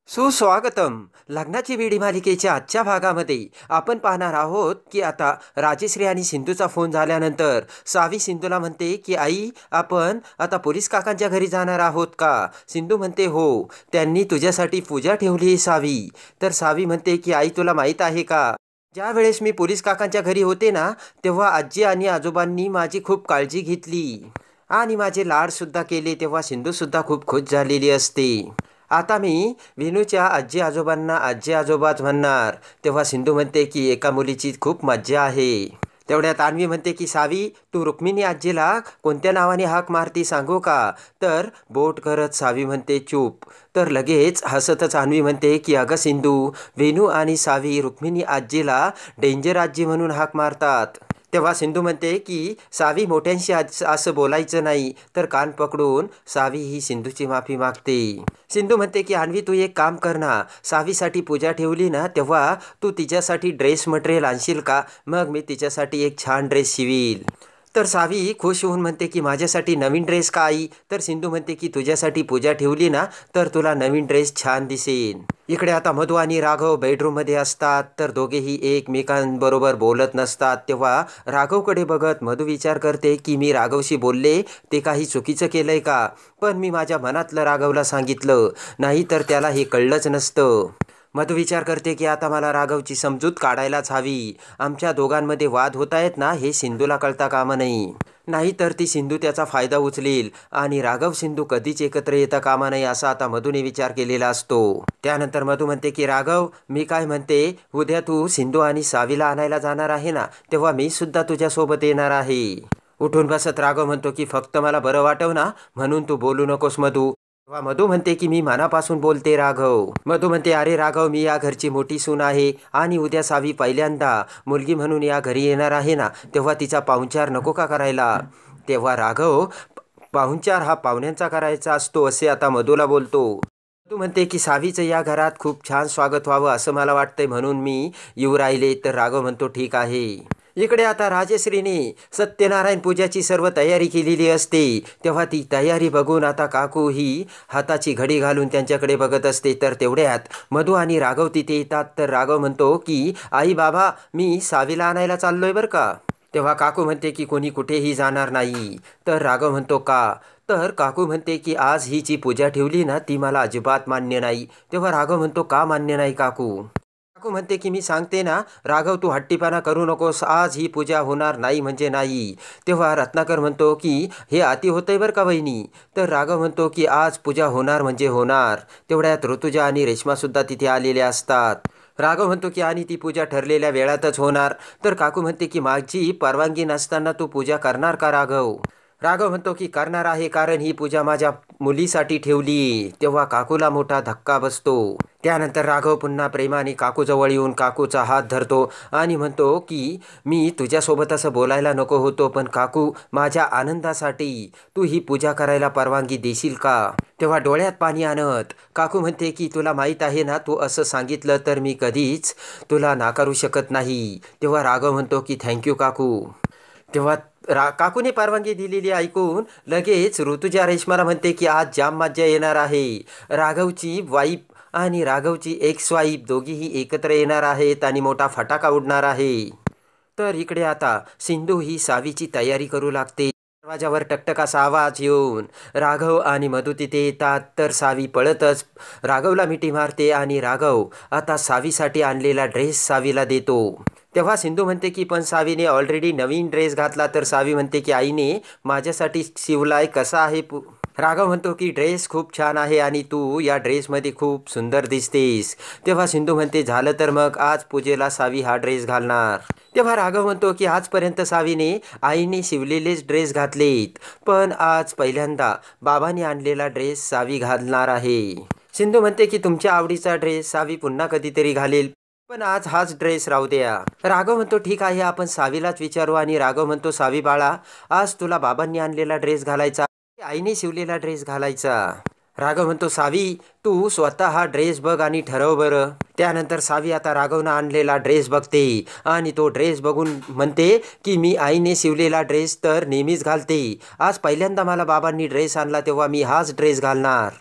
सुस्वागतम. लग्नाची बेडी मालिकेच्या आजच्या भागामध्ये आपण पाहणार आहोत की आता राजश्री आणि सिंधूचा फोन झाल्यानंतर सावी सिंधूला म्हणते की आई, आपण आता पोलीस काकांच्या घरी जाणार आहोत का? सिंधू म्हणते हो, त्यांनी तुझ्यासाठी पूजा ठेवली सावी. तर सावी म्हणते की आई, तुला माहीत आहे का, ज्या वेळेस मी पोलीस काकांच्या घरी होते ना, तेव्हा आजी आणि आजोबांनी माझी खूप काळजी घेतली आणि माझे लाडसुद्धा केले, तेव्हा सिंधूसुद्धा खूप खुश झालेली असते. आता मी विनूच्या आजी आजोबांना आजी आजोबाच म्हणणार. तेव्हा सिंधू म्हणते की एका मुलीची खूप मज्जा आहे. तेवढ्यात अन्वी म्हणते की सावी, तू रुक्मिणी आजीला कोणत्या नावाने हाक मारती सांगू का? तर बोट करत सावी म्हणते चूप. तर लगेच हसतच अन्वी म्हणते की अगं सिंधू, विनू आणि सावी रुक्मिणी आजीला डेंजर आजी म्हणून हाक मारतात. तेव्हा सिंधू म्हणते की सावी, मोठ्यांशी असं बोलायचं नाही. तर कान पकडून सावी ही सिंधूची माफी मागते. सिंधू म्हणते की अन्वी, तू एक काम कर ना, सावीसाठी पूजा ठेवली ना, तेव्हा तू तिच्यासाठी ड्रेस मटेरियल आणशील का? मग मी तिच्यासाठी एक छान ड्रेस शिवील. तर सावी खुश होऊन म्हणते की माझ्यासाठी नवीन ड्रेस का आई? तर सिंधू म्हणते की तुझ्यासाठी पूजा ठेवली ना, तर तुला नवीन ड्रेस छान दिसेल. इकडे आता मधू आणि राघव बेडरूममध्ये असतात. तर दोघेही एकमेकांबरोबर बोलत नसतात. तेव्हा राघवकडे बघत मधू विचार करते की मी राघवशी बोलले ते काही चुकीचं केलंय का? पण मी माझ्या मनातलं राघवला सांगितलं नाही तर त्याला हे कळलंच नसतं. मधू विचार करते की आता मला राघवची समजूत काढायलाच हवी. आमच्या दोघांमध्ये वाद होत आहेत ना, हे सिंधूला कळता कामा नाही. नाहीतर ती सिंधू त्याचा फायदा उचलेल आणि राघव सिंधू कधीच एकत्र येता कामा नाही, असा आता मधूने विचार केलेला असतो. त्यानंतर मधू म्हणते की राघव, मी काय म्हणते, उद्या तू सिंधू आणि सावीला आणायला जाणार आहे ना, तेव्हा मी सुद्धा तुझ्यासोबत येणार आहे. उठून बसत राघव म्हणतो की फक्त मला बरं वाटव ना, म्हणून तू बोलू नकोस मधू. तेव्हा मधू म्हणते की मी मनापासून बोलते राघव. मधू म्हणते अरे राघव, मी या घरची मोठी सून आहे आणि उद्या सावी पहिल्यांदा मुलगी म्हणून या घरी येणार आहे ना, तेव्हा तिचा पाहुणचार नको का करायला? तेव्हा राघव, पाहुणचार हा पाहुण्यांचा करायचा असतो असे आता मधूला बोलतो. मधू म्हणते की सावीचं या घरात खूप छान स्वागत व्हावं असं मला वाटतंय, म्हणून मी येऊ राहिले. तर राघव म्हणतो ठीक आहे. इकडे आता राजश्रीने सत्यनारायण पूजाची सर्व तयारी केलेली असते. तेव्हा ती तयारी बघून आता काकू ही हाताची घडी घालून त्यांच्याकडे बघत असते. तर तेवढ्यात मधू आणि राघव तिथे येतात. तर राघव म्हणतो की आई बाबा, मी सावीला आणायला चाललोय बरं का. तेव्हा काकू म्हणते की कोणी कुठेही जाणार नाही. तर राघव म्हणतो का? तर काकू म्हणते की आज ही जी पूजा ठेवली ना, ती मला अजिबात मान्य नाही. तेव्हा राघव म्हणतो का मान्य नाही काकू? काकू म्हणते की मी सांगते ना राघव, तू हट्टीपणा करू नकोस, आज ही पूजा होणार नाही म्हणजे नाही. तेव्हा रत्नाकर म्हणतो की हे अति होतंय बरं का वहिनी. तर राघव म्हणतो की आज पूजा होणार म्हणजे होणार. तेवढ्यात ऋतुजा आणि रेश्मासुद्धा तिथे आलेल्या असतात. राघव म्हणतो की आणि ती पूजा ठरलेल्या वेळातच होणार. तर काकू म्हणते की माझी परवानगी नसताना तू पूजा करणार का राघव? राघव म्हणतो की करणार आहे, कारण ही पूजा माझ्या मुलीसाठी ठेवली. तेव्हा काकूला मोठा धक्का बसतो. त्यानंतर राघव पुन्हा प्रेमाने काकूजवळ येऊन काकूचा हात धरतो आणि म्हणतो की मी तुझ्यासोबत असं बोलायला नको होतो, पण काकू, माझ्या आनंदासाठी तू ही पूजा करायला परवानगी देशील का? तेव्हा डोळ्यात पाणी आणत काकू म्हणते की तुला माहीत आहे ना, तू असं सांगितलं तर मी कधीच तुला नाकारू शकत नाही. तेव्हा राघव म्हणतो की थँक्यू काकू. तेव्हा काकूने परवानगी दिलेली ऐकून लगेच ऋतुजा रेश्माला म्हणते की आज जाम मज्जा येणार आहे. राघवची वाईफ आणि राघवची एक्स वाईफ दोघीही एकत्र येणार आहेत आणि मोठा फटाका उडणार आहे. तर इकडे आता सिंधू ही सावीची तयारी करू लागते. दरवाजावर टकटक असा आवाज येऊन राघव आणि मधू तिथे येतात. तर सावी पळतच राघवला मिठी मारते आणि राघव आता सावीसाठी आणलेला ड्रेस सावीला देतो. तेव्हा सिंधू म्हणते की पण सावीने ऑलरेडी नवीन ड्रेस घातला. तर सावी म्हणते की आईने माझ्यासाठी शिवलाय, कसा आहे? राघव म्हणतो की ड्रेस खूप छान आहे आणि तू या ड्रेसमध्ये खूप सुंदर दिसतेस. तेव्हा सिंधू म्हणते झालं तर मग आज पूजेला सावी हा ड्रेस घालणार. तेव्हा राघव म्हणतो की आजपर्यंत सावीने आईने शिवलेलेच ड्रेस घातलेत, पण आज पहिल्यांदा बाबांनी आणलेला ड्रेस सावी घालणार आहे. सिंधू म्हणते की तुमच्या आवडीचा ड्रेस सावी पुन्हा कधीतरी घालेल, पण आज हाच ड्रेस राहू द्या. राघव म्हणतो ठीक आहे, आपण सावीलाच विचारू. आणि राघव म्हणतो सावी बाळा, आज तुला बाबांनी आणलेला ड्रेस घालायचा, आईने शिवलेला ड्रेस घालायचा? राघव म्हणतो सावी, तू स्वतः हा ड्रेस बघ आणि ठरव बरं. त्यानंतर सावी आता राघवनं आणलेला ड्रेस बघते आणि तो ड्रेस बघून म्हणते की मी आईने शिवलेला ड्रेस तर नेहमीच घालते, आज पहिल्यांदा मला बाबांनी ड्रेस आणला तेव्हा मी हाच ड्रेस घालणार.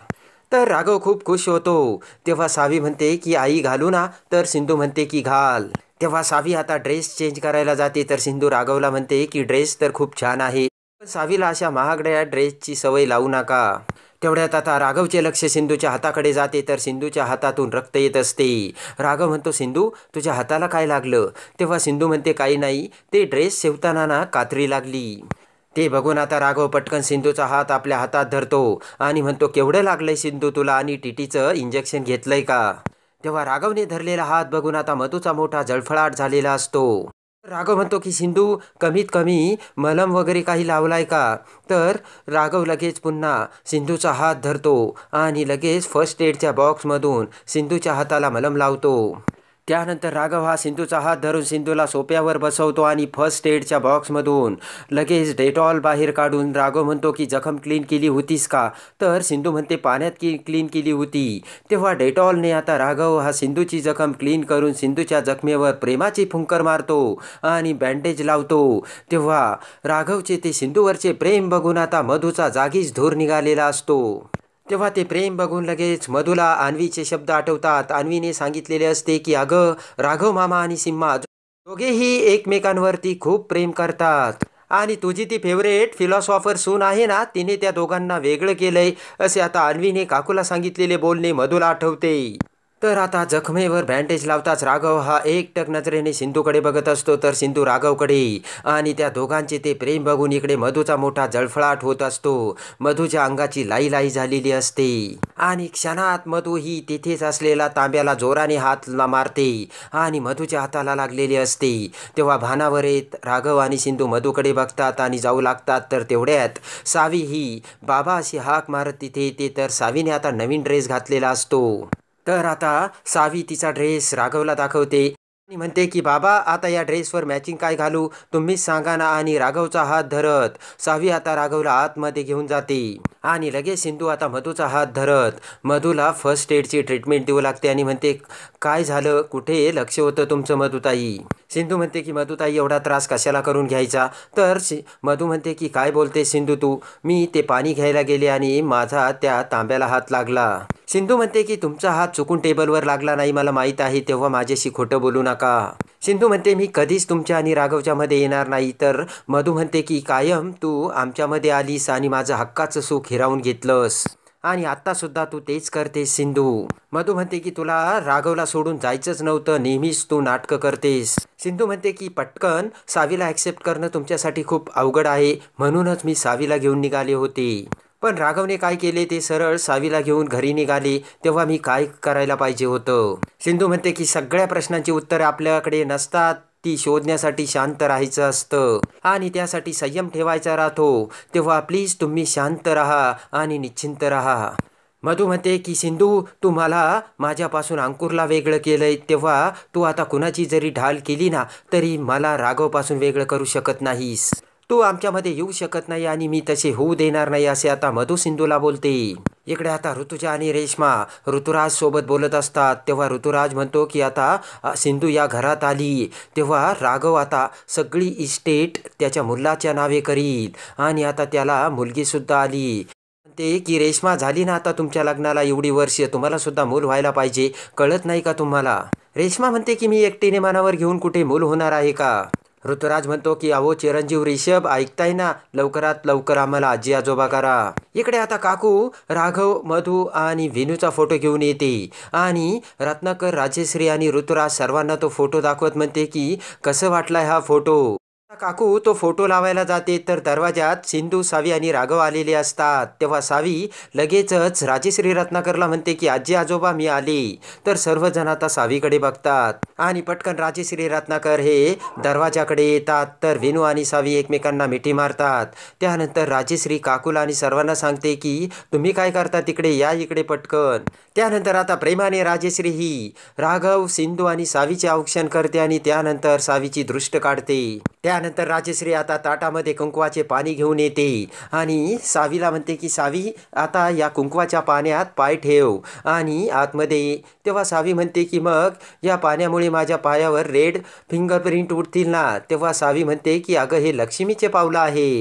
तर राघव खूप खुश होतो. तेव्हा सावी म्हणते की आई घालू ना, तर सिंधू म्हणते की घाल. तेव्हा सावी आता ड्रेस चेंज करायला जाते, तर सिंधू राघवला म्हणते की ड्रेस तर खूप छान आहे, पण सावीला अशा महागड्या ड्रेसची सवय लावू नका. तेवढ्यात आता राघवचे लक्ष सिंधूच्या हाताकडे जाते, तर सिंधूच्या हातातून रक्त येत असते. राघव म्हणतो, सिंधू तुझ्या हाताला काय लागलं? तेव्हा सिंधू म्हणते, काही नाही, ते ड्रेस शिवताना ना कात्री लागली. ते बघून आता राघव पटकन सिंधूचा हात आपल्या हातात धरतो आणि म्हणतो, केवढं लागलंय सिंधू तुला, आणि टीटीचं इंजेक्शन घेतलंय का? तेव्हा राघवने धरलेला हात बघून आता मधूचा मोठा जळफळाट झालेला असतो. राघव म्हणतो की सिंधू कमीत कमी मलम वगैरे काही लावलाय का? तर राघव लगेच पुन्हा सिंधूचा हात धरतो आणि लगेच फर्स्ट एडच्या बॉक्समधून सिंधूच्या हाताला मलम लावतो. त्यानंतर राघव हा सिंधूचा हात धरून सिंधूला सोप्यावर बसवतो आणि फर्स्ट एडच्या बॉक्समधून लगेच डेटॉल बाहेर काढून राघव म्हणतो की जखम क्लीन केली होतीस का? तर सिंधू म्हणते पाण्यात क्लीन केली होती. तेव्हा डेटॉलने आता राघव हा सिंधूची जखम क्लीन करून सिंधूच्या जखमेवर प्रेमाची फुंकर मारतो आणि बँडेज लावतो. तेव्हा राघवचे ते सिंधूवरचे प्रेम बघून आता मधूचा जागीच धूर निघालेला असतो. तेव्हा ते प्रेम बघून लगेच मधूला अन्वीचे शब्द आठवतात. अन्वीने सांगितलेले असते की अगं राघव मामा आणि सिम्मा दोघेही एकमेकांवरती खूप प्रेम करतात आणि तुझी ती फेवरेट फिलॉसॉफर सून आहे ना, तिने त्या दोघांना वेगळं केलंय, असे आता अन्वीने काकूला सांगितलेले बोलणे मधूला आठवते. तर आता जखमेवर बँडेज लावताच राघव हा एकटक नजरेने सिंधूकडे बघत असतो, तर सिंधू राघवकडे, आणि त्या दोघांचे ते प्रेम बघून इकडे मधूचा मोठा जळफळाट होत असतो. मधूच्या अंगाची लाई लाई झालेली असते आणि क्षणात मधू ही तिथेच असलेला तांब्याला जोराने हात मारते आणि मधूच्या हाताला लागलेली असते. तेव्हा भानावर येत राघव आणि सिंधू मधूकडे बघतात आणि जाऊ लागतात. तर तेवढ्यात सावी ही बाबा अशी हाक मारत तिथे येते. तर सावीने आता नवीन ड्रेस घातलेला असतो. तर आता सावी तिचा ड्रेस राघवला दाखवते आणि म्हणते की बाबा आता या ड्रेसवर मॅचिंग काय घालू, तुम्हीच सांगा ना. आणि राघवचा हात धरत सावी आता राघवला आतमध्ये घेऊन जाते आणि लगेच सिंधू आता मधूचा हात धरत मधूला फर्स्ट एडची ट्रीटमेंट देऊ लागते आणि म्हणते, काय झालं, कुठे लक्ष होतं तुमचं मधुताई? सिंधू म्हणते की मधुताई एवढा त्रास कशाला करून घ्यायचा? तर मधू म्हणते की काय बोलते सिंधू तू, मी ते पाणी घ्यायला गेले आणि माझा त्या तांब्याला हात लागला. सिंधू म्हणते की तुमचा हात चुकून टेबलवर लागला नाही, मला माहीत आहे, तेव्हा माझ्याशी खोटं बोलू नका. सिंधू म्हणते मी कधीच तुमच्या आणि राघवच्या मध्ये येणार नाही. तर मधू म्हणते की कायम तू आमच्यामध्ये आलीस आणि माझं हक्काचं सुख हिरावून घेतलंस आणि आत्तासुद्धा तू तेच करतेस सिंधू. मधू म्हणते की तुला राघवला सोडून जायचंच नव्हतं, नेहमीच तू नाटकं करतेस. सिंधू म्हणते की पटकन सावीला ॲक्सेप्ट करणं तुमच्यासाठी खूप अवघड आहे, म्हणूनच मी सावीला घेऊन निघाले होते. पण राघवने काय केले, ते सरळ सावीला घेऊन घरी निघाले, तेव्हा मी काय करायला पाहिजे होतं? सिंधू म्हणते की सगळ्या प्रश्नांची उत्तरे आपल्याकडे नसतात, ती शोधण्यासाठी शांत राहायचं असतं आणि त्यासाठी संयम ठेवायचा राहतो. तेव्हा प्लीज तुम्ही शांत राहा आणि निश्चिंत राहा. मधू म्हणते की सिंधू तू मला माझ्यापासून अंकुरला वेगळं केलंय, तेव्हा तू आता कुणाची जरी ढाल केली ना, तरी मला राघवपासून वेगळं करू शकत नाहीस. तू आमच्यामध्ये येऊ शकत नाही आणि मी तसे होऊ देणार नाही, असे आता मधू सिंधूला बोलते. इकडे आता ऋतुजा आणि रेश्मा ऋतुराज सोबत बोलत असतात. तेव्हा ऋतुराज म्हणतो की आता सिंधू या घरात आली, तेव्हा राघव आता सगळी इस्टेट त्याच्या मुलाच्या नावे करील आणि आता त्याला मुलगीसुद्धा आली. ते की रेश्मा झाली ना आता तुमच्या लग्नाला एवढी वर्ष, तुम्हाला सुद्धा मूल व्हायला पाहिजे, कळत नाही का तुम्हाला? रेश्मा म्हणते की मी एकटीने मनावर घेऊन कुठे मूल होणार आहे का? ऋतुराज म्हणतो की अहो चिरंजीव रिषभ, ऐकताय ना, लवकरात लवकर आम्हाला आजी आजोबा करा. इकडे आता काकू राघव, मधू आणि विनूचा फोटो घेऊन येते आणि रत्नाकर, राजेश्री आणि ऋतुराज सर्वांना तो फोटो दाखवत म्हणते की कसं वाटलाय हा फोटो? काकू तो फोटो लावायला जाते, तर दरवाजात सिंधू, सावी आणि राघव आलेले असतात. तेव्हा सावी लगेचच राजेश्री रत्नाकरला म्हणते की आजी आजोबा मी आले. तर सर्वजण आता सावीकडे बघतात आणि पटकन राजेश्री रत्नाकर हे दरवाजाकडे येतात. तर विनू आणि सावी एकमेकांना मिठी मारतात. त्यानंतर राजेश्री काकूला आणि सर्वांना सांगते की तुम्ही काय करता तिकडे, या इकडे पटकन. त्यानंतर आता प्रेमाने राजेश्री ही राघव, सिंधू आणि सावीचे औक्षण करते आणि त्यानंतर सावीची दृष्ट काढते. त्यानंतर राजेश्री आता ताटामध्ये कुंकवाचे पाणी घेऊन येते आणि सावीला म्हणते की सावी आता या कुंकवाच्या पाण्यात पाय ठेव आणि आतमध्ये ये. तेव्हा सावी म्हणते की मग या पाण्यामुळे माझ्या पायावर रेड फिंगरप्रिंट उठतील ना? तेव्हा सावी म्हणते की अगं हे लक्ष्मीचे पावलं आहेत.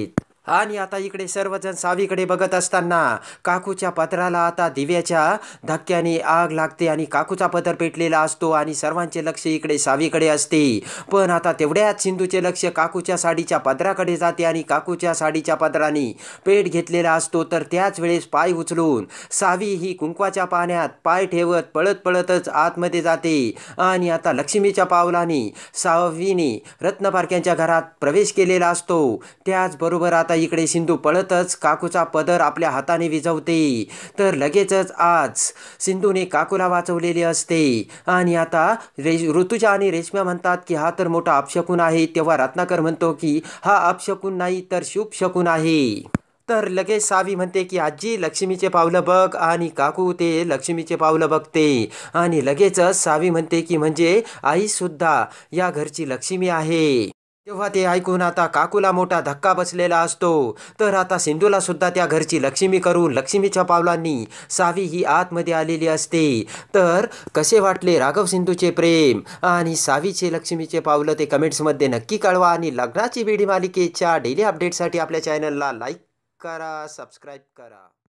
आणि आता इकडे सर्वजण सावीकडे बघत असताना काकूच्या पदराला आता दिव्याच्या धक्क्याने आग लागते आणि काकूचा पदर पेटलेला असतो आणि सर्वांचे लक्ष इकडे सावीकडे असते. पण आता तेवढ्यात सिंधूचे लक्ष काकूच्या साडीच्या पदराकडे जाते आणि काकूच्या साडीच्या पदराने पेट घेतलेला असतो. तर त्याच वेळेस पाय उचलून सावी ही कुंकवाच्या पाण्यात पाय ठेवत पळत पळतच आतमध्ये जाते आणि आता लक्ष्मीच्या पावलाने सावीने रत्नपारख्यांच्या घरात प्रवेश केलेला असतो. त्याचबरोबर आता इकडे सिंधू पळतच काकूचा पदर आपल्या हाताने विझवते. तर लगेचच आज सिंधूने काकूला वाचवलेले असते आणि आता ऋतुजा आणि रेश्मा म्हणतात की हा तर मोठा अपशकुन आहे. तेव्हा रत्नाकर म्हणतो की हा अपशकुन नाही तर शुभ शकून आहे. तर लगेच सावी म्हणते की आजी लक्ष्मीचे पावलं बघ आणि काकू ते लक्ष्मीचे पावलं बघते आणि लगेचच सावी म्हणते की म्हणजे आई सुद्धा या घरची लक्ष्मी आहे. तेव्हा ते ऐकून आता काकूला मोठा धक्का बसलेला असतो. तर आता सिंधूला सुद्धा त्या घरची लक्ष्मी करून लक्ष्मीच्या पावलांनी सावी ही आतमध्ये आलेली असते. तर कसे वाटले राघव सिंधूचे प्रेम आणि सावीचे लक्ष्मीचे पावलं ते कमेंट्समध्ये नक्की कळवा आणि लग्नाची बेडी मालिकेच्या डेली अपडेटसाठी आपल्या चॅनलला लाईक करा, सबस्क्राईब करा.